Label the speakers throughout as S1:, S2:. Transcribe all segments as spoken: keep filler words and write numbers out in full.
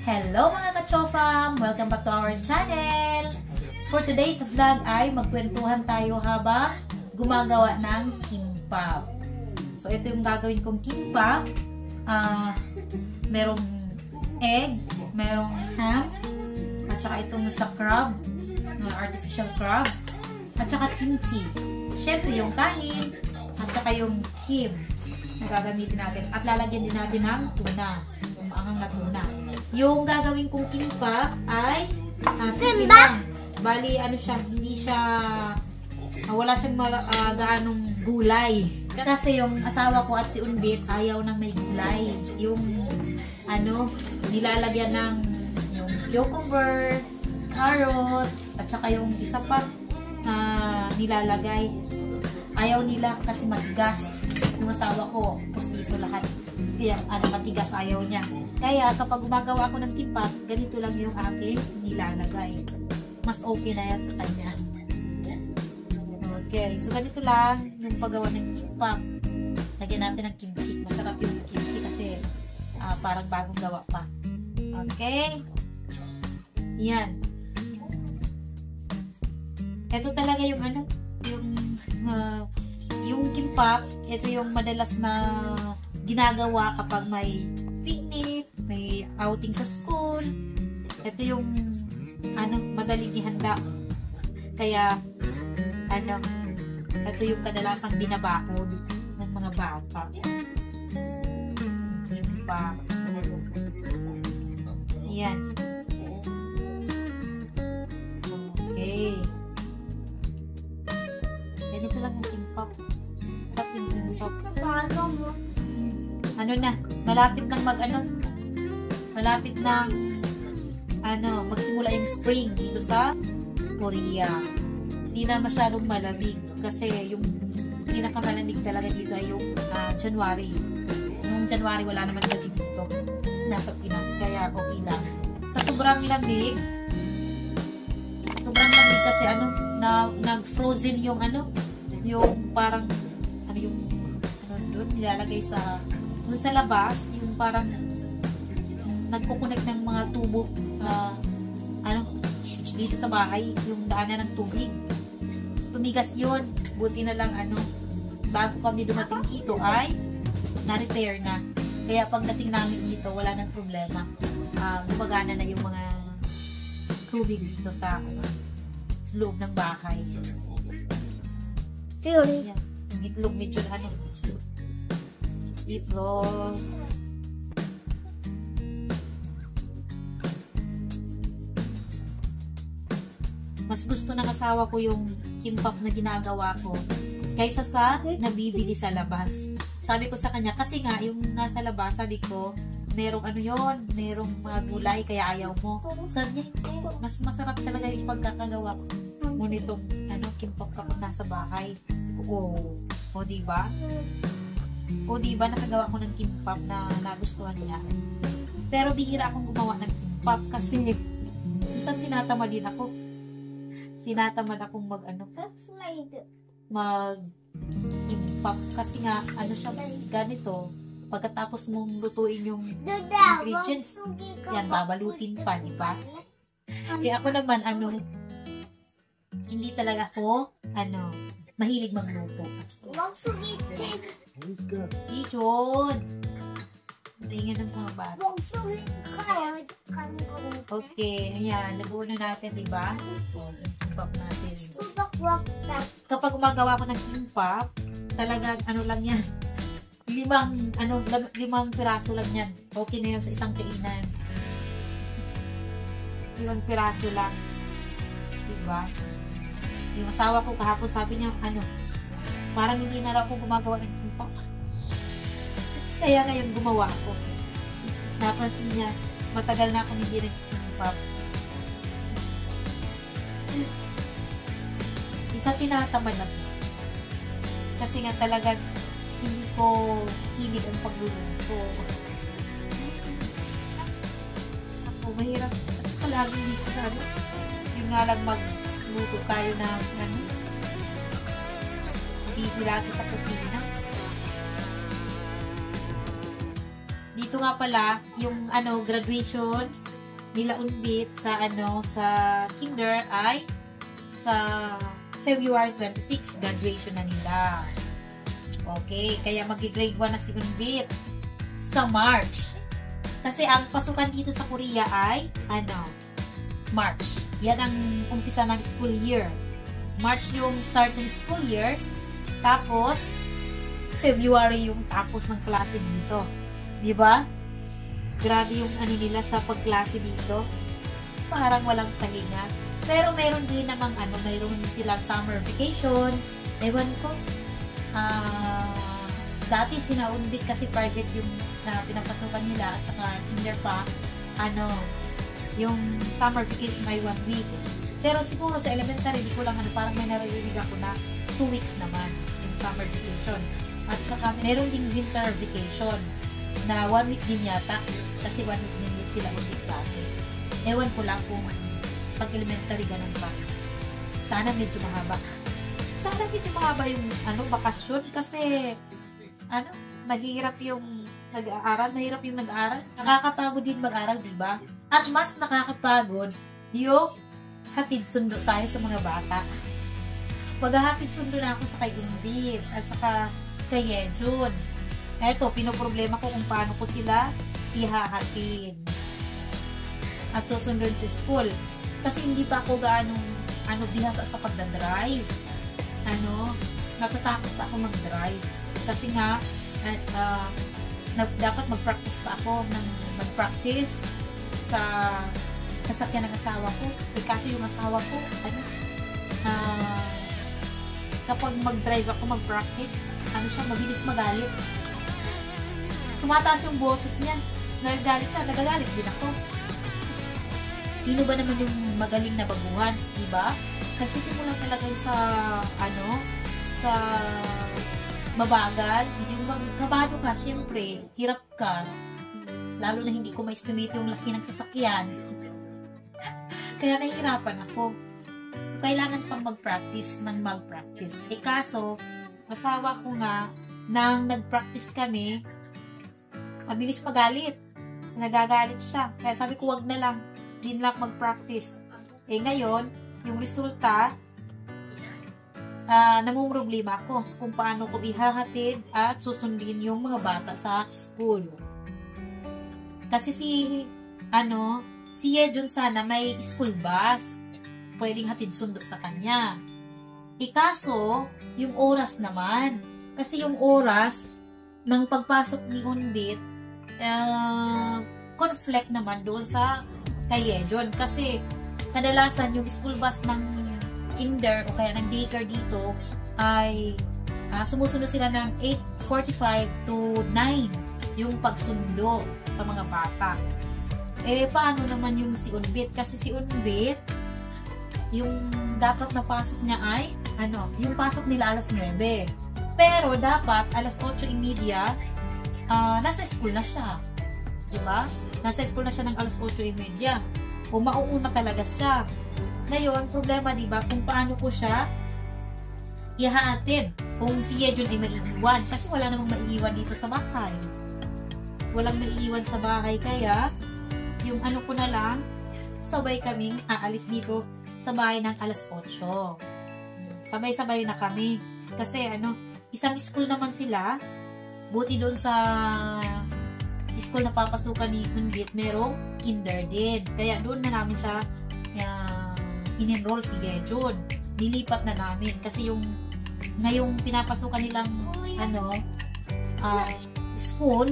S1: Hello mga ka-chofam! Welcome back to our channel! For today's vlog ay magkwentuhan tayo habang gumagawa ng kimbap. So ito yung gagawin kong kimbap. Uh, merong egg, merong ham, at saka itong sa crab, uh, artificial crab, at saka kimchi. Syempre yung kanin, at saka yung kim na gagamitin natin. At lalagyan din natin ng tuna. Yung maangang na tuna. Yung gagawin kong kimbap ay uh, simple lang. Bali, ano siya, hindi siya, uh, wala siyang uh, gaanong gulay. Kasi yung asawa ko at si Unbit, ayaw nang may gulay. Yung, ano, nilalagyan ng yung cucumber, carrot, at saka yung isa pa na uh, nilalagay. Ayaw nila kasi matigas. Yung asawa ko, pustiso lahat. Kaya, ano, matigas ayaw niya. Kaya, kapag gumagawa ako ng kimbap, ganito lang yung aking nilalagay. Mas okay na yan sa kanya. Okay, so ganito lang yung paggawa ng kimbap. Lagyan natin ng kimchi. Masarap yung kimchi kasi uh, parang bagong gawa pa. Okay? Yan. Ito talaga yung ano, yung uh, yung kimbap, ito yung madalas na ginagawa kapag may picnic, may outing sa school. Ito yung ano, madaling ihanda. Kaya ano, ito yung kadalasang binabakod ng mga bata. Kimbap. Ayan. Okay. Ganito lang yung kimbap. Kimbap yung kimbap. Ano na, malapit nang mag ano, malapit nang ano, magsimula yung spring dito sa Korea. Hindi na masyadong malamig kasi yung pinakamalamig talaga dito ay yung uh, January. Noong January wala naman kasi dito nasa Pinas, kaya okay lang. Sa sobrang lamig, sobrang lamig kasi ano, na nag-frozen yung ano, yung parang ano yung ano doon nilalagay sa doon sa labas, yung parang nagkukunik ng mga tubo uh, ano, dito sa bahay, yung daanan ng tubig. Tumigas yun. Buti na lang ano, bago kami dumating dito ay na-repair na. Kaya pagdating namin dito, wala nang problema. Uh, gumagana na yung mga tubig dito sa, ano, sa loob ng bahay.
S2: Theory.
S1: Yan. Yung itlog medyo ano, itlog. Mas gusto ng asawa ko yung kimbap na ginagawa ko kaysa sa nabibili sa labas. Sabi ko sa kanya, kasi nga yung nasa labas, sabi ko, merong ano yon, merong mga gulay kaya ayaw mo. Sabi niya, mas masarap talaga yung pagkakagawa mo nitong ano, kimbap kapag nasa bahay. Oo. O, diba? O, diba, nakagawa ko ng kimbap na nagustuhan niya. Pero bihira akong gumawa ng kimbap kasi isang tinatama din ako. Tinatamad akong mag ano, mag kimbap kasi nga ano siya ganito, pagkatapos mong lutuin yung ingredients, yan babalutin pa, di ba? Kaya ako naman ano, hindi talaga ako ano, mahilig magluto. Ijon, tingin ng mga bata. Okay, ayan, nabuo na natin, di ba? Natin. Kapag gumagawa ko ng kimbap, talagang ano lang yan, limang ano limang piraso lang yan. Okay na yun sa isang kainan. Limang piraso lang. Diba? Yung asawa ko kahapon sabi niya, ano, parang hindi na raw ako gumagawa ng kimbap. Kaya ngayon gumawa ako. Napansin niya, matagal na akong hindi nag-kimbap. Isa tinatamad ako. Kasi nga talaga hindi ko hilig ang pagluluto. Ako, mahirap. At saka laging busy sa ano. Yung nga lang magluto tayo na ano. Busy lagi sa kusina. Dito nga pala, yung ano, graduation nila Unbit sa ano sa kinder ay sa February twenty-sixth, graduation na nila. Okay, kaya magi-grade one na si Unbit sa March. Kasi ang pasukan dito sa Korea ay ano, March. Yan ang umpisa ng school year. March yung start ng school year, tapos February yung tapos ng klase dito. Di ba? Grabe yung ano nila sa pagklase dito. Parang walang talinga. Pero meron din namang ano, mayroon silang summer vacation. Ewan ko. Ah, uh, dati sinaunbit kasi private yung na pinapasukan nila at saka kinder pa. Ano, yung summer vacation ay one week. Pero siguro sa elementary, di ko lang ano, parang may naririnig ako na two weeks naman yung summer vacation. At saka meron ding winter vacation na one week din yata. Kasi one week din sila ulit dati. Ewan ko lang kung pag elementary ganun pa. Sana medyo mahaba. Sana medyo mahaba yung ano, bakasyon. Kasi ano, mahirap yung nag-aaral. Mahirap yung nag-aaral. Nakakapagod din mag-aaral, diba? At mas nakakapagod yung hatid sundo tayo sa mga bata. Maghahatid sundo na ako sa kay Unbit at saka kay Yejun. Eto, pinoproblema ko kung paano ko sila ihahatid at susundin sa school. Kasi hindi pa ako gaanong ano, bihasa sa pagdadrive. Ano, natatakot pa ako mag-drive. Kasi nga, at, uh, nag, dapat mag-practice pa ako ng mag-practice sa kasakyan ng asawa ko. Eh, kasi yung asawa ko, ano, uh, kapag mag-drive ako, mag-practice, ano siya, mabilis magalit. Tumataas yung boses niya. Nagagalit siya, nagagalit din ako. Sino ba naman yung magaling na baguhan, diba? Nagsisimula talaga yung sa, ano, sa mabagal. Yung kabado ka, syempre, hirap ka. Lalo na hindi ko ma-estimate yung laki ng sasakyan. Kaya nahihirapan ako. So, kailangan pang mag-practice ng mag-practice. Eh, kaso, asawa ko nga, nang nag-practice kami, mabilis magalit. Nagagalit siya. Kaya sabi ko, wag na lang. Din lang mag-practice. Eh, ngayon, yung resulta, uh, namumroblema ako kung paano ko ihahatid at susundin yung mga bata sa school. Kasi si, ano, si Yejun sana may school bus. Pwedeng hatid sundo sa kanya. Ikaso, yung oras naman. Kasi yung oras ng pagpasok ni Unbit, uh, conflict naman doon sa kay Yejun. Kasi, kadalasan yung school bus ng kinder o kaya ng daycare dito ay uh, sumusunod sila ng eight forty-five to nine yung pagsundo sa mga bata. Eh, paano naman yung si Unbit? Kasi si Unbit, yung dapat na pasok niya ay, ano, yung pasok nila alas nuwebe. Pero, dapat, alas otso trenta, uh, nasa school na siya. Diba? Nasa school na siya ng alas otso trenta. O, mauuna talaga siya. Ngayon, problema, diba, kung paano ko siya ihahatid. Kung si Yejun ay maiiwan. Kasi wala namang maiiwan dito sa bahay. Walang maiiwan sa bahay, kaya, yung ano ko na lang, sabay kaming aalis dito sa bahay ng alas otso. Sabay-sabay na kami. Kasi ano, isang school naman sila. Buti doon sa school na papasukan ni Unbit, merong kinder din. Kaya doon na namin siya uh, in-enroll si Yejun. Nilipat na namin. Kasi yung ngayong pinapasukan nilang ano, uh, school,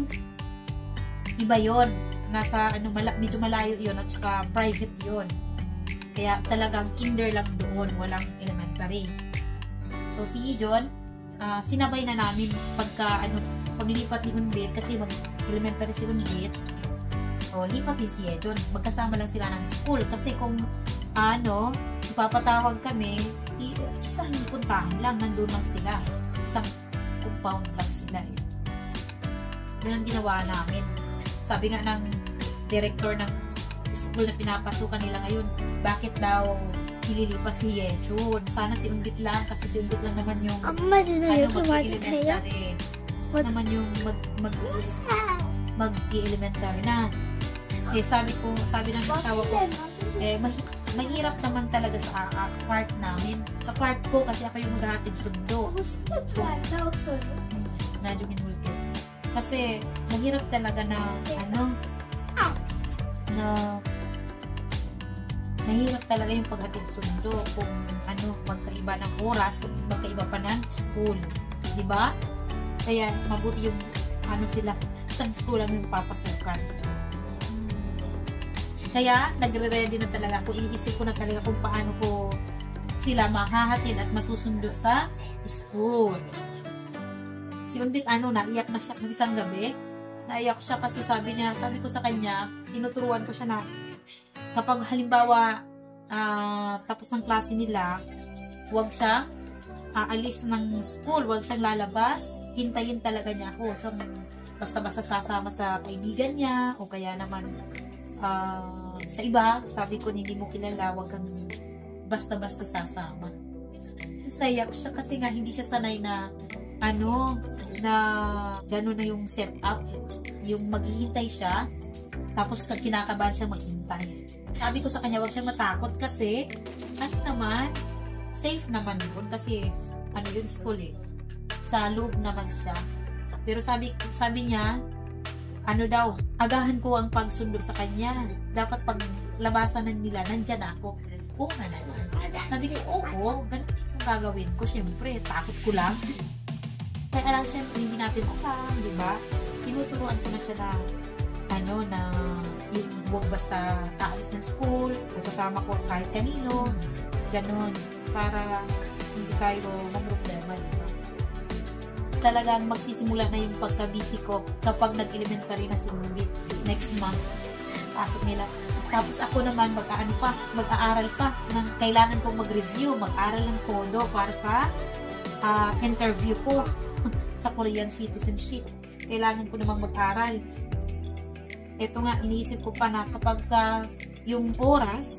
S1: iba yon. Nasa ano, mala, medyo malayo yon at saka private yon. Kaya talagang kinder lang doon, walang elementary. So si Yejun, uh, sinabay na namin pagka ano, paglipat ni Unbit kasi mag-elementary si Unbit. O lipat din si Yejun. Magkasama lang sila ng school kasi kung ano, ipapatawag kami, isang puntahan lang, nandun lang sila. Isang compound lang sila eh. Yun ang ginawa namin. Sabi nga ng director ng school na pinapasukan nila ngayon, bakit daw ililipat si Yejun? Sana si Unbit lang, kasi si Unbit lang naman yung ano, mag-elementary. Naman yung mag mag mag-elementary na. Eh, sabi ko, sabi ng asawa ko, eh, mahi- mahirap naman talaga sa uh, part namin. Sa part ko, kasi ako yung maghahatid sundo. Nadyo minulkit. Kasi, mahirap talaga na, ano, na, mahirap talaga yung paghatid sundo kung, ano, magkaiba ng oras, magkaiba pa ng school. Diba? Kaya, mabuti yung, ano sila, isang school lang yung papasukan. Kaya, nagre-ready na talaga ako. Iniisip ko na talaga kung paano ko sila mahahatid at masusundo sa school. Si Unbit, ano, naiyak na siya ng isang gabi. Naiyak siya kasi sabi niya, sabi ko sa kanya, tinuturuan ko siya na kapag halimbawa uh, tapos ng klase nila, huwag siyang aalis ng school, huwag siyang lalabas, hintayin talaga niya ako. So, basta-basta sasama sa kaibigan niya o kaya naman uh, sa iba, sabi ko, hindi mo kilala, huwag kang basta-basta sasama. Sayak siya kasi nga hindi siya sanay na ano, na gano'n na yung setup, yung maghihintay siya, tapos kinakabahan siya maghintay. Sabi ko sa kanya, huwag siya matakot kasi, ano naman, safe naman yun kasi, ano yun, school eh. Sa loob naman siya. Pero sabi, sabi niya, ano daw, agahan ko ang pagsundo sa kanya. Dapat pag labasan ng nila, nandyan ako. Oo nga naman. Sabi ko, oo, ganito yung gagawin ko. Siyempre, takot ko lang. Kaya lang, siyempre, hindi natin alam, di ba? Tinuturuan ko na siya na, ano, na yung huwag basta aalis ng school, o sasama ko kahit kanino, ganun, para hindi tayo mamroblema, di ba? Talagang magsisimula na yung pagka-busy ko kapag nag-elementary na si Rubit next month. Pasok nila. Tapos ako naman mag-aano pa, mag-aaral pa ng kailangan kong mag-review, mag-aral ng kodo para sa uh, interview ko sa Korean citizenship. Kailangan ko namang mag-aral. Ito nga, iniisip ko pa na kapag uh, yung oras,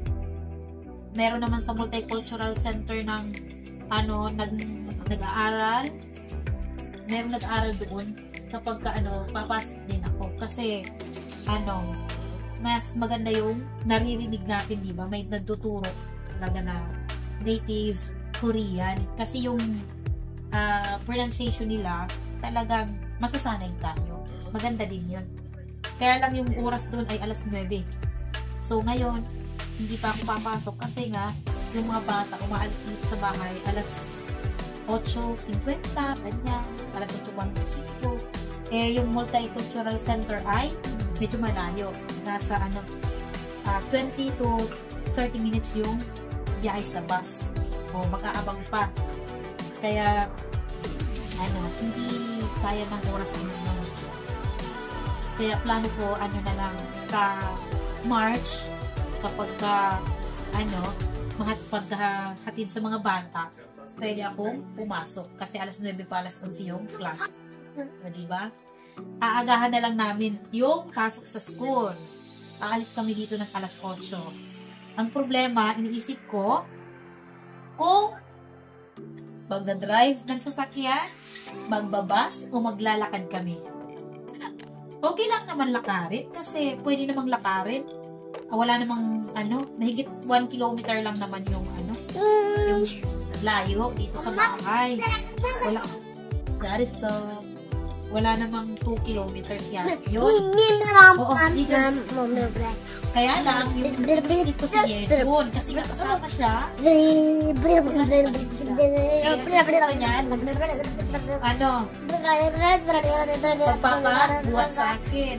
S1: meron naman sa Multicultural Center ng ano, nag, nag-aaral, meron nag-aaral doon kapag ka, ano, papasok din ako. Kasi, ano, mas maganda yung naririnig natin, di ba? May nagtuturo talaga na native Korean. Kasi yung uh, pronunciation nila, talagang masasanay tayo. Maganda din yun. Kaya lang yung oras doon ay alas nuwebe. So, ngayon, hindi pa ako papasok kasi nga, yung mga bata umaalis dito sa bahay alas otso fifty, ganyan, alas otso fifteen. Eh, yung Multicultural Center ay medyo malayo. Nasa, ano, uh, twenty to thirty minutes yung biyahe sa bus. O, mag-aabang pa. Kaya, ano, hindi kaya ng oras ang ano. Kaya, plano ko, ano na lang, sa March, kapag, uh, ano, mga paghatid sa mga bata, pwede akong pumasok. Kasi alas nuwebe pa, alas onse yung class. O, diba? Aagahan na lang namin yung pasok sa school. Aalis kami dito ng alas otso. Ang problema, iniisip ko, kung magdadrive ng sasakyan, magbabas, o maglalakad kami. Okay lang naman lakarin, kasi pwede namang lakarin. Wala namang, ano, mahigit one kilometer lang naman yung, ano, yung layo dito sa bahay. Wala, that is, uh, wala namang two kilometers yan. Yun. Oo, dito. Kaya lang, yung napisip ko si Yedun, kasi kasama siya. Ano, pagpapabuhat sa akin.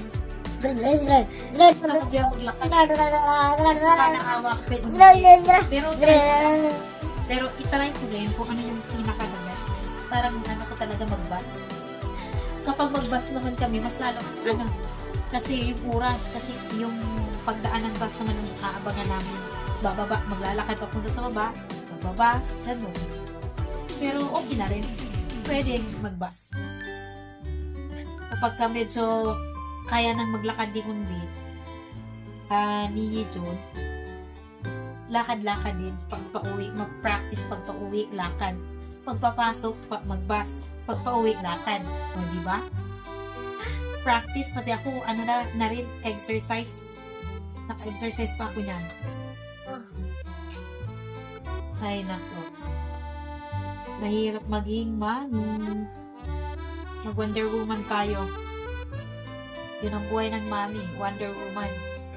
S1: Tapos yung lakad, nakahawak. Pero, pero itry ko rin kung ano yung pinaka-the best. Parang ano ko talaga mag-bus. Kapag mag-bus naman kami, mas lalo, ano, kasi yung oras, kasi yung pagdaan ng bus naman ang aabangan namin. Bababa, maglalakad papunta sa baba, magbabas, gano'n. Pero okay na rin. Pwede mag-bus. Kapag ka medyo kaya nang maglakad di kundi, uh, ni Yejun, lakad-lakad din, pagpa-uwi, mag-practice pagpa-uwi, lakad. Pagpapasok, pa, mag-bus, pagpa-uwi, lakad. O, di ba? practice, pati ako, ano na, na rin, exercise. Naka-exercise pa ako niyan. Ay, nako. Mahirap maging mami. Mag-Wonder Woman tayo. Yun ang buhay ng mami, Wonder Woman.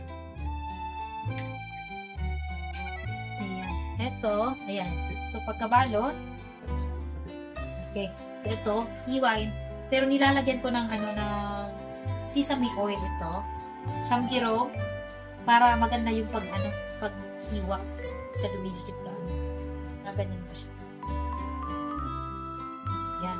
S1: Ayan. Ito, ayan. So, pagkabalot, okay. So, ito, hiwain. Pero nilalagyan ko ng, ano, ng sesame oil ito. Chamgiro, para maganda yung pag, ano, paghiwa sa dumidikit ka. Ano. Naganyan ko siya. Yan.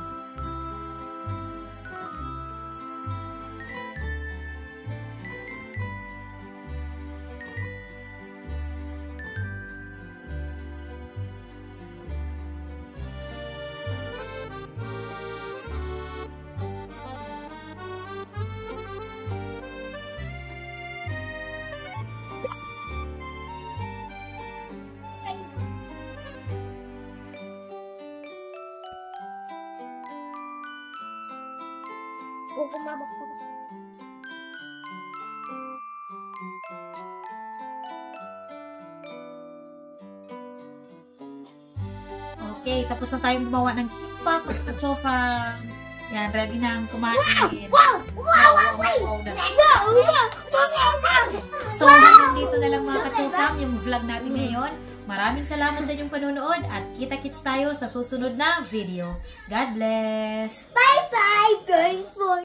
S2: Huwag kumabak po.
S1: Okay, tapos na tayong gumawa ng kimbap at kachofa. Yan, ready na ang kumain.
S2: Wow! Wow!
S1: Wow, wow, wow, na.
S2: Wow! Wow!
S1: So, hanggang dito na lang mga kachofam yung vlog natin ngayon. Maraming salamat sa inyong panonood at kita-kits tayo sa susunod na video. God bless!
S2: Bye-bye! Going for